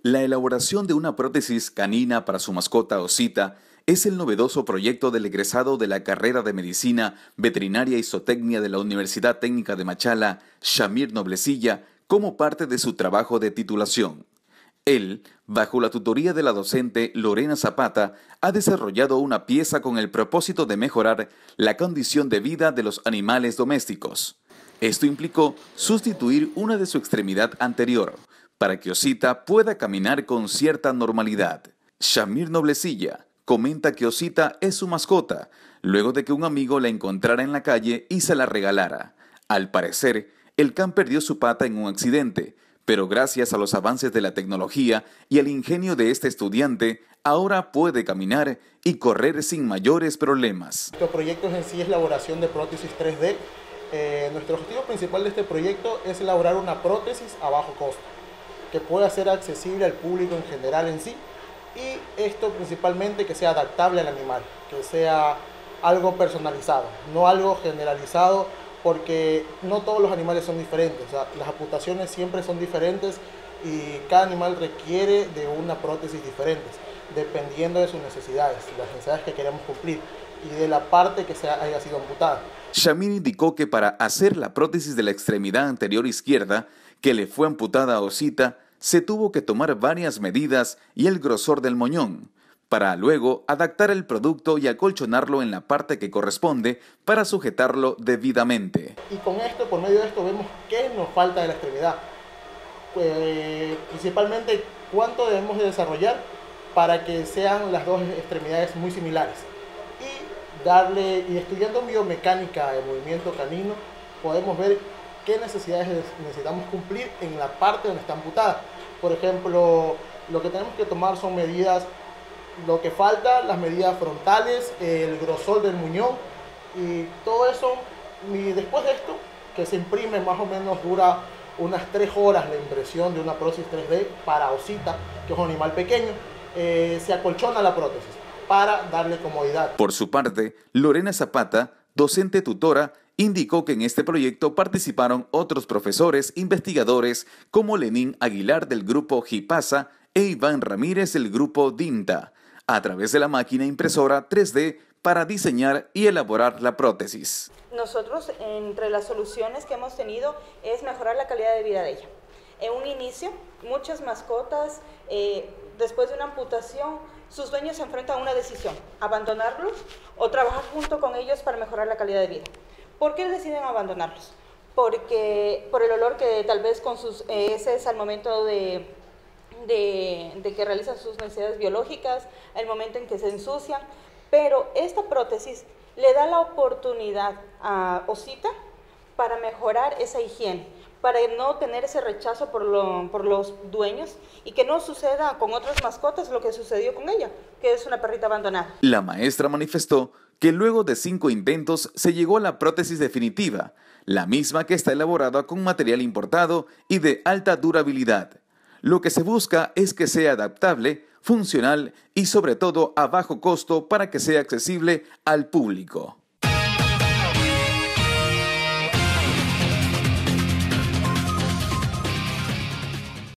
La elaboración de una prótesis canina para su mascota Osita es el novedoso proyecto del egresado de la carrera de Medicina, Veterinaria y Zootecnia de la Universidad Técnica de Machala, Shamir Noblecilla, como parte de su trabajo de titulación. Él, bajo la tutoría de la docente Lorena Zapata, ha desarrollado una pieza con el propósito de mejorar la condición de vida de los animales domésticos. Esto implicó sustituir una de su extremidad anterior, para que Osita pueda caminar con cierta normalidad. Shamir Noblecilla comenta que Osita es su mascota, luego de que un amigo la encontrara en la calle y se la regalara. Al parecer, el can perdió su pata en un accidente, pero gracias a los avances de la tecnología y al ingenio de este estudiante, ahora puede caminar y correr sin mayores problemas. Nuestro proyecto en sí es elaboración de prótesis 3D. Nuestro objetivo principal de este proyecto es elaborar una prótesis a bajo costo, que pueda ser accesible al público en general en sí, y esto principalmente que sea adaptable al animal, que sea algo personalizado, no algo generalizado, porque no todos los animales son diferentes, o sea, las amputaciones siempre son diferentes y cada animal requiere de una prótesis diferente, dependiendo de sus necesidades, las necesidades que queremos cumplir y de la parte que haya sido amputada. Shamir indicó que para hacer la prótesis de la extremidad anterior izquierda, que le fue amputada a Osita, se tuvo que tomar varias medidas y el grosor del moñón, para luego adaptar el producto y acolchonarlo en la parte que corresponde para sujetarlo debidamente. Y con esto, por medio de esto, vemos qué nos falta de la extremidad. Principalmente cuánto debemos de desarrollar para que sean las dos extremidades muy similares. Y estudiando biomecánica del movimiento canino, podemos ver qué necesidades necesitamos cumplir en la parte donde está amputada. Por ejemplo, lo que tenemos que tomar son medidas, lo que falta, las medidas frontales, el grosor del muñón y todo eso. Y después de esto, que se imprime, más o menos dura unas 3 horas la impresión de una prótesis 3D para Osita, que es un animal pequeño. Se acolchona la prótesis para darle comodidad. Por su parte, Lorena Zapata, docente tutora, indicó que en este proyecto participaron otros profesores investigadores como Lenín Aguilar del grupo Gipasa e Iván Ramírez del grupo Dinta, a través de la máquina impresora 3D para diseñar y elaborar la prótesis. Nosotros, entre las soluciones que hemos tenido, es mejorar la calidad de vida de ella. En un inicio, muchas mascotas, después de una amputación, sus dueños se enfrentan a una decisión: abandonarlos o trabajar junto con ellos para mejorar la calidad de vida. ¿Por qué deciden abandonarlos? Porque por el olor que tal vez con sus heces al momento de que realizan sus necesidades biológicas, el momento en que se ensucian. Pero esta prótesis le da la oportunidad a Osita para mejorar esa higiene, para no tener ese rechazo por los dueños y que no suceda con otras mascotas lo que sucedió con ella, que es una perrita abandonada. La maestra manifestó que luego de 5 intentos se llegó a la prótesis definitiva, la misma que está elaborada con material importado y de alta durabilidad. Lo que se busca es que sea adaptable, funcional y sobre todo a bajo costo para que sea accesible al público.